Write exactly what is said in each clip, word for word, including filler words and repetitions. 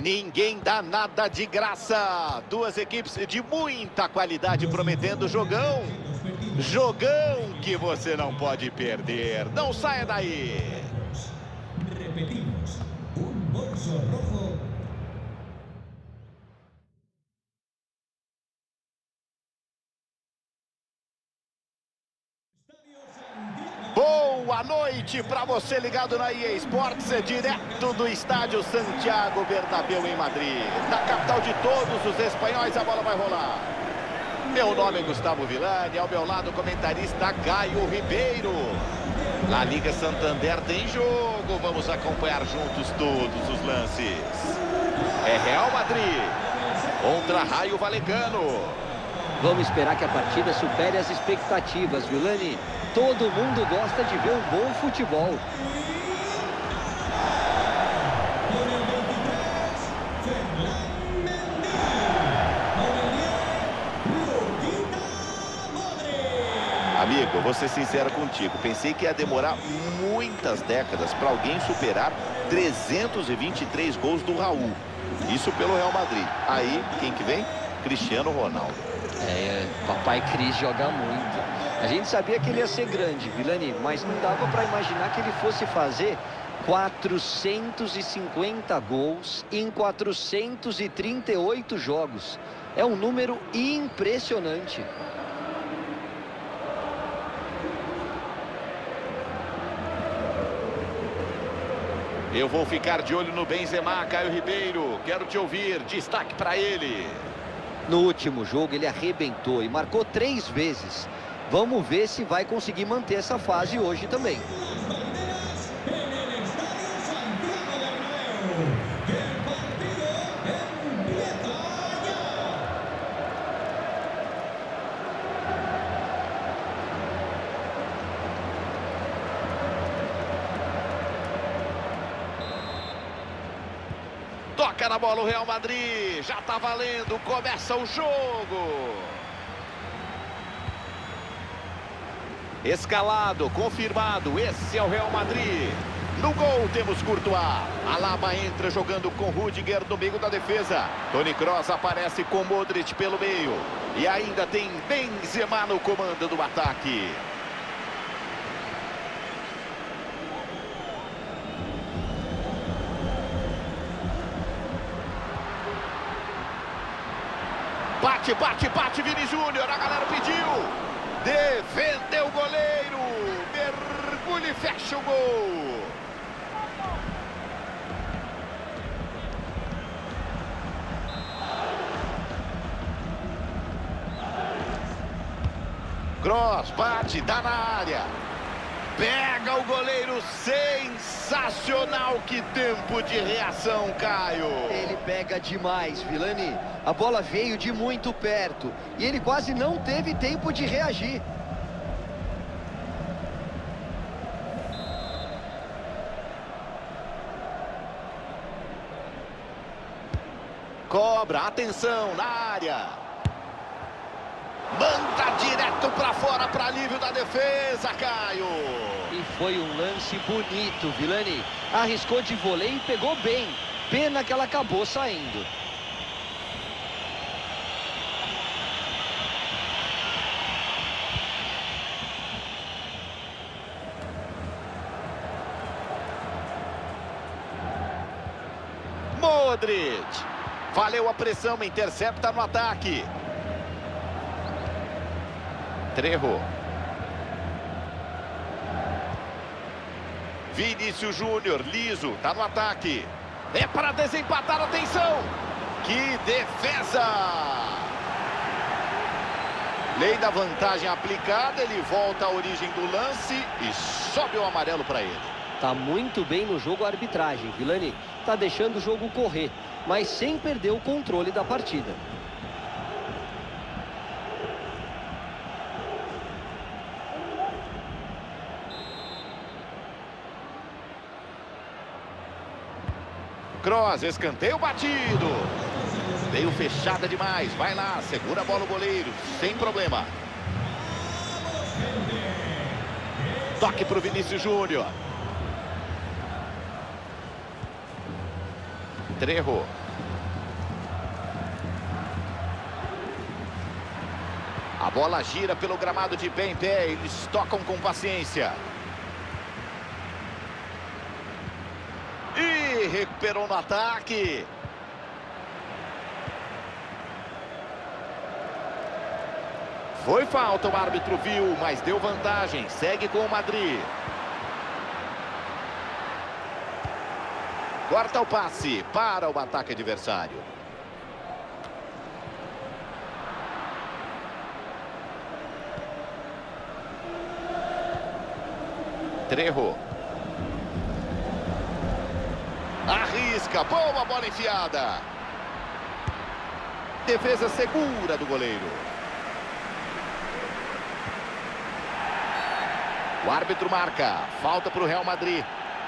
Ninguém dá nada de graça. Duas equipes de muita qualidade prometendo jogão. Jogão que você não pode perder. Não saia daí. Repetimos. Un bolso rojo. Boa noite para você ligado na E A Sports, direto do estádio Santiago Bernabéu em Madrid. Na capital de todos os espanhóis, a bola vai rolar. Meu nome é Gustavo Villani, ao meu lado o comentarista Caio Ribeiro. La Liga Santander tem jogo, vamos acompanhar juntos todos os lances. É Real Madrid contra Rayo Vallecano. Vamos esperar que a partida supere as expectativas, Villani. Todo mundo gosta de ver um bom futebol. Amigo, vou ser sincero contigo. Pensei que ia demorar muitas décadas para alguém superar trezentos e vinte e três gols do Raul. Isso pelo Real Madrid. Aí, quem que vem? Cristiano Ronaldo. É, papai Cris joga muito. A gente sabia que ele ia ser grande, Villani, mas não dava para imaginar que ele fosse fazer quatrocentos e cinquenta gols em quatrocentos e trinta e oito jogos. É um número impressionante. Eu vou ficar de olho no Benzema, Caio Ribeiro. Quero te ouvir. Destaque para ele. No último jogo ele arrebentou e marcou três vezes. Vamos ver se vai conseguir manter essa fase hoje também. Toca na bola o Real Madrid. Já tá valendo. Começa o jogo. Escalado, confirmado, esse é o Real Madrid. No gol temos Courtois. Alaba entra jogando com Rüdiger no meio da defesa. Toni Kroos aparece com Modric pelo meio. E ainda tem Benzema no comando do ataque. Bate, bate, bate, Vini Júnior. A galera pediu. Defendeu o goleiro, mergulha e fecha o gol. Kroos bate, dá na área. Pega o goleiro, sensacional, que tempo de reação, Caio. Ele pega demais, Villani. A bola veio de muito perto e ele quase não teve tempo de reagir. Cobra, atenção, na área. Manda direto para fora para alívio da defesa, Caio. E foi um lance bonito, Villani. Arriscou de voleio e pegou bem. Pena que ela acabou saindo. Modric. Valeu a pressão, intercepta no ataque. Trejo. Vinícius Júnior, liso, tá no ataque. É para desempatar, atenção. Que defesa! Lei da vantagem aplicada, ele volta à origem do lance e sobe o amarelo para ele. Tá muito bem no jogo a arbitragem, Villani. Tá deixando o jogo correr, mas sem perder o controle da partida. Kroos, escanteio batido. Veio fechada demais. Vai lá, segura a bola o goleiro, sem problema. Toque para o Vinícius Júnior. Trejo. A bola gira pelo gramado de pé em pé. Eles tocam com paciência. E recuperou no ataque. Foi falta, o árbitro viu, mas deu vantagem. Segue com o Madrid. Corta o passe para o ataque adversário. Trejo. Arrisca, boa bola enfiada. Defesa segura do goleiro. O árbitro marca, falta para o Real Madrid.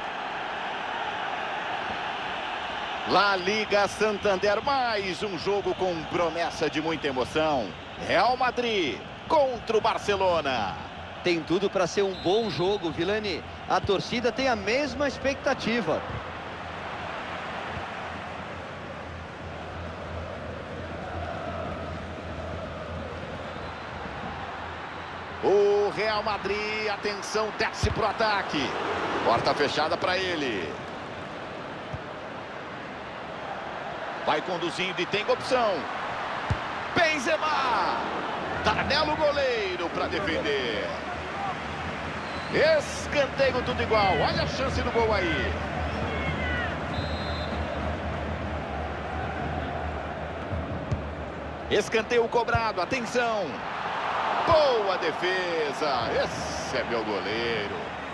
La Liga Santander, mais um jogo com promessa de muita emoção. Real Madrid contra o Barcelona. Tem tudo para ser um bom jogo, Vilani. A torcida tem a mesma expectativa. O Real Madrid, atenção, desce pro ataque. Porta fechada para ele. Vai conduzindo e tem opção. Benzema. Tarnela o goleiro para defender. Escanteio tudo igual. Olha a chance do gol aí. Escanteio cobrado. Atenção. Boa defesa. Esse é meu goleiro.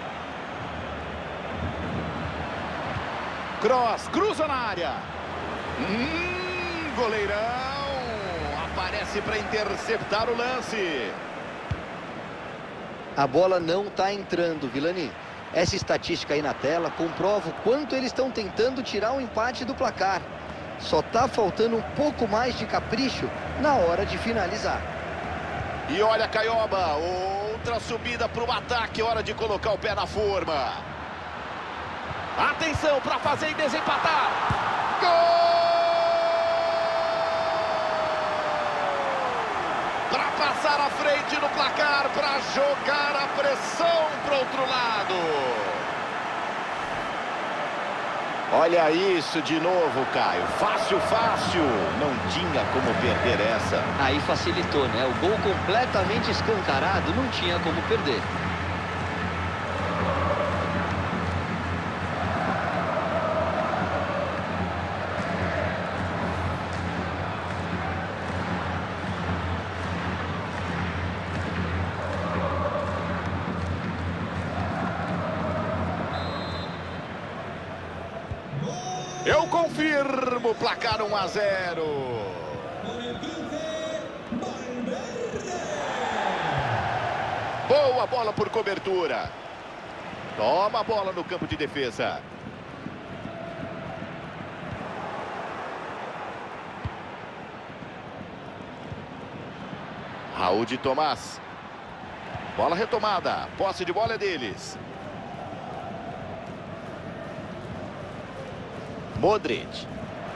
Cross. Cruza na área. Hum, goleirão. Aparece para interceptar o lance. A bola não está entrando, Vilani. Essa estatística aí na tela comprova o quanto eles estão tentando tirar o empate do placar. Só está faltando um pouco mais de capricho na hora de finalizar. E olha, Caioba, outra subida para o ataque, hora de colocar o pé na forma. Atenção para fazer e desempatar. Gol! Para passar à frente no placar, para jogar a pressão para o outro lado. Olha isso de novo, Caio. Fácil, fácil. Não tinha como perder essa. Aí facilitou, né? O gol completamente escancarado, não tinha como perder. Eu confirmo, placar um a zero. Boa bola por cobertura. Toma a bola no campo de defesa. Raul de Tomás. Bola retomada. Posse de bola é deles. Modric.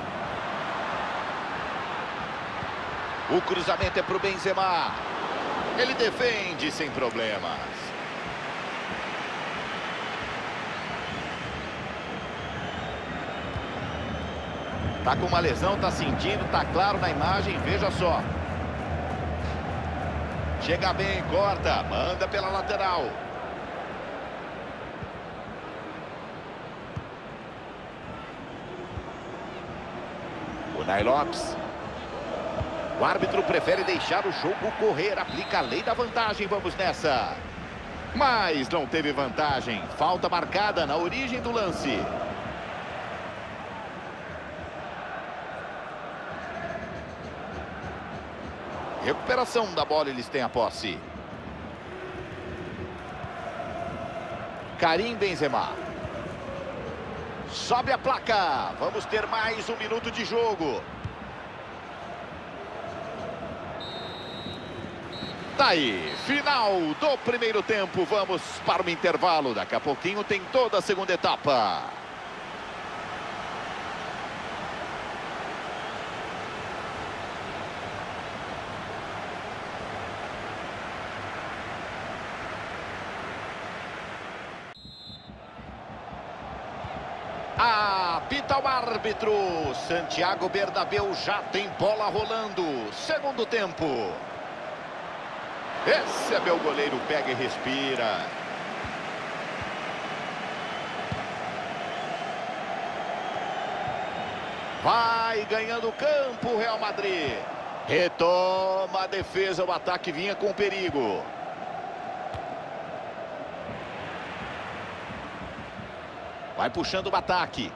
O cruzamento é para o Benzema. Ele defende sem problemas. Tá com uma lesão, tá sentindo, tá claro na imagem, veja só. Chega bem, corta, manda pela lateral. Unai Lopes. O árbitro prefere deixar o jogo correr, aplica a lei da vantagem, vamos nessa. Mas não teve vantagem, falta marcada na origem do lance. Recuperação da bola, eles têm a posse. Karim Benzema. Sobe a placa. Vamos ter mais um minuto de jogo. Tá aí, final do primeiro tempo. Vamos para o intervalo. Daqui a pouquinho tem toda a segunda etapa. Apita o árbitro. Santiago Bernabéu já tem bola rolando. Segundo tempo. Esse é meu goleiro, pega e respira. Vai ganhando campo o Real Madrid. Retoma a defesa, o ataque vinha com perigo. Vai puxando o ataque.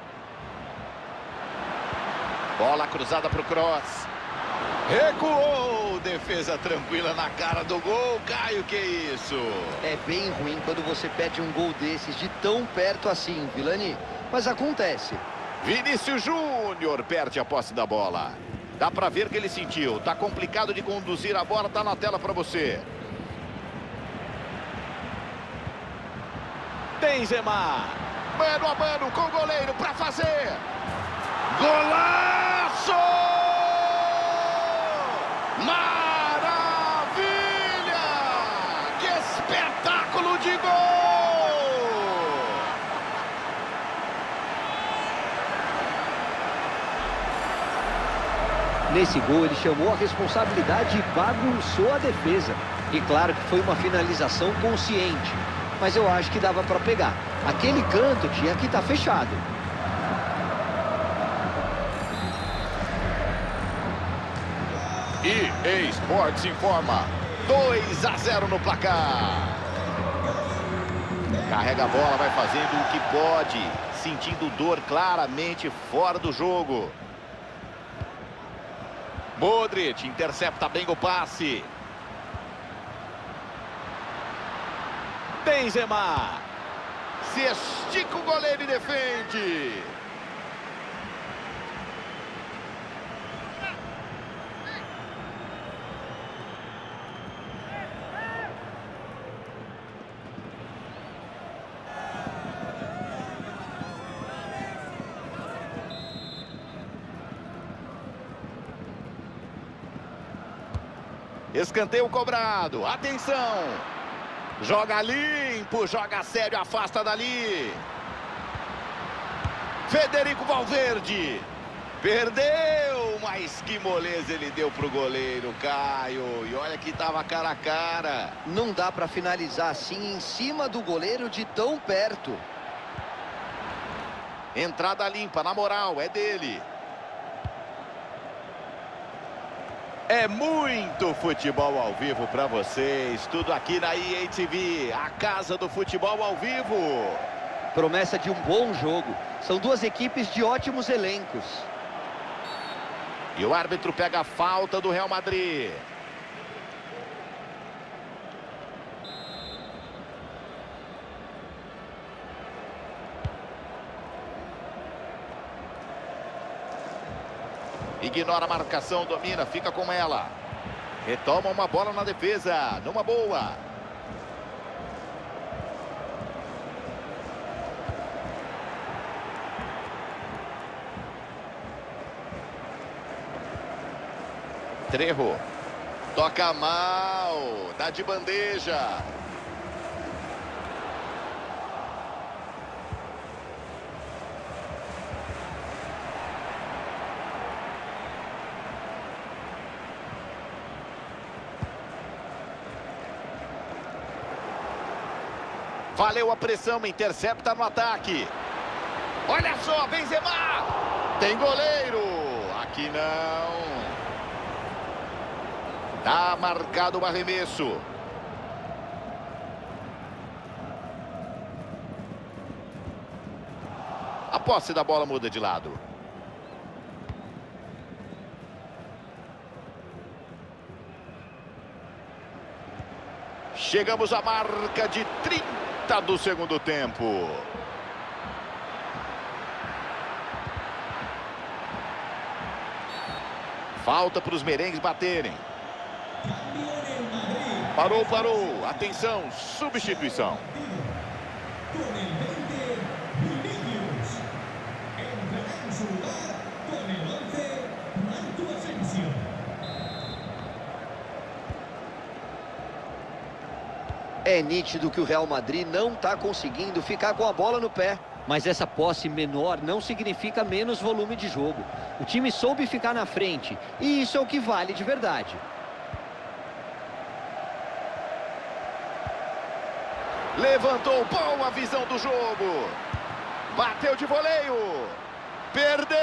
Bola cruzada para o cross. Recuou, defesa tranquila na cara do gol. Caio, que isso? É bem ruim quando você perde um gol desses de tão perto assim, Vilani. Mas acontece. Vinícius Júnior perde a posse da bola. Dá pra ver que ele sentiu. Tá complicado de conduzir a bola, tá na tela pra você. Benzema. Mano a mano com o goleiro pra fazer. Golaço! Maravilha! Que espetáculo de gol! Nesse gol ele chamou a responsabilidade e bagunçou a defesa. E claro que foi uma finalização consciente. Mas eu acho que dava para pegar. Aquele canto tinha que estar fechado. E A Sports informa. dois a zero no placar. Carrega a bola, vai fazendo o que pode. Sentindo dor claramente fora do jogo. Modric intercepta bem o passe. Benzema. Se estica o goleiro e defende. Escanteio cobrado. Atenção. Joga limpo, joga sério, afasta dali. Federico Valverde. Perdeu, mas que moleza ele deu pro goleiro, Caio. E olha que tava cara a cara. Não dá para finalizar assim em cima do goleiro de tão perto. Entrada limpa, na moral, é dele. É muito futebol ao vivo para vocês. Tudo aqui na E A T V, a casa do futebol ao vivo. Promessa de um bom jogo. São duas equipes de ótimos elencos. E o árbitro pega a falta do Real Madrid. Ignora a marcação, domina, fica com ela. Retoma uma bola na defesa, numa boa. Trejo. Toca mal, dá de bandeja. Valeu a pressão, intercepta no ataque. Olha só, Benzema! Tem goleiro! Aqui não. Tá marcado o arremesso. A posse da bola muda de lado. Chegamos à marca de trinta do segundo tempo. Falta para os merengues baterem. Parou, parou. Atenção, substituição. É nítido que o Real Madrid não está conseguindo ficar com a bola no pé. Mas essa posse menor não significa menos volume de jogo. O time soube ficar na frente, e isso é o que vale de verdade. Levantou, boa visão do jogo. Bateu de voleio. Perdeu.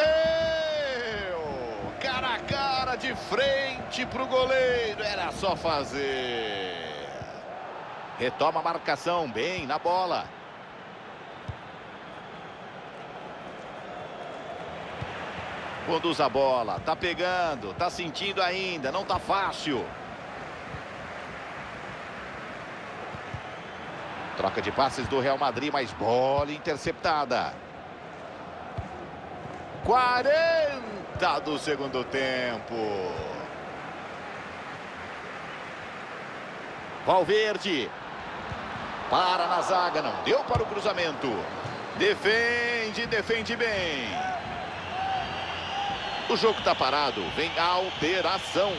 Cara a cara, de frente para o goleiro. Era só fazer. Retoma a marcação, bem na bola. Conduz a bola, tá pegando, tá sentindo ainda, não tá fácil. Troca de passes do Real Madrid, mas bola interceptada. quarenta do segundo tempo. Valverde. Para na zaga, não deu para o cruzamento. Defende, defende bem. O jogo está parado, vem a alteração.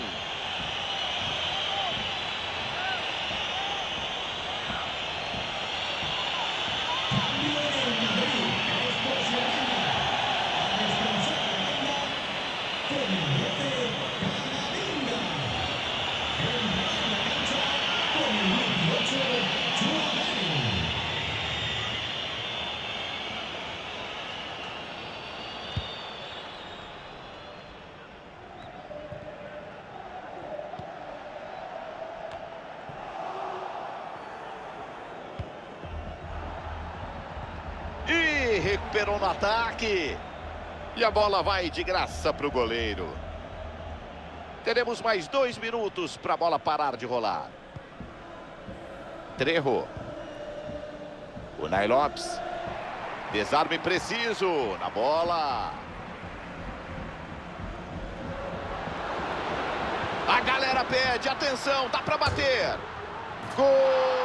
E recuperou no ataque. E a bola vai de graça para o goleiro. Teremos mais dois minutos para a bola parar de rolar. Trejo. Unai Lopes. Desarme preciso na bola. A galera pede, atenção, dá para bater. Gol!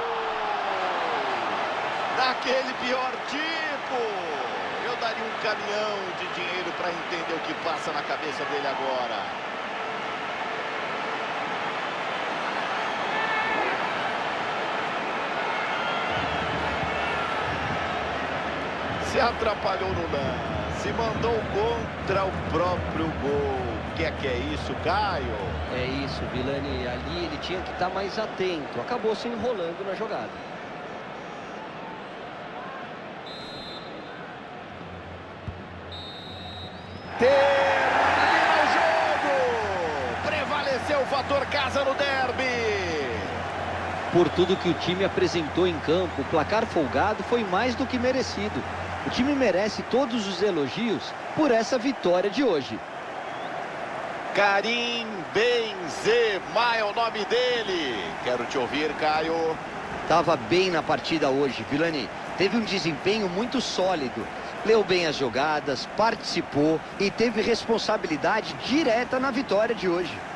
Daquele pior tipo. Eu daria um caminhão de dinheiro para entender o que passa na cabeça dele agora. Se atrapalhou no lance, mandou contra o próprio gol. O que é que é isso, Caio? É isso, Vilani. Ali ele tinha que estar mais atento. Acabou se enrolando na jogada. Termina o jogo! Prevaleceu o fator casa no derby. Por tudo que o time apresentou em campo, o placar folgado foi mais do que merecido. O time merece todos os elogios por essa vitória de hoje. Karim Benzema é o nome dele. Quero te ouvir, Caio. Tava bem na partida hoje, Vilani. Teve um desempenho muito sólido. Leu bem as jogadas, participou e teve responsabilidade direta na vitória de hoje.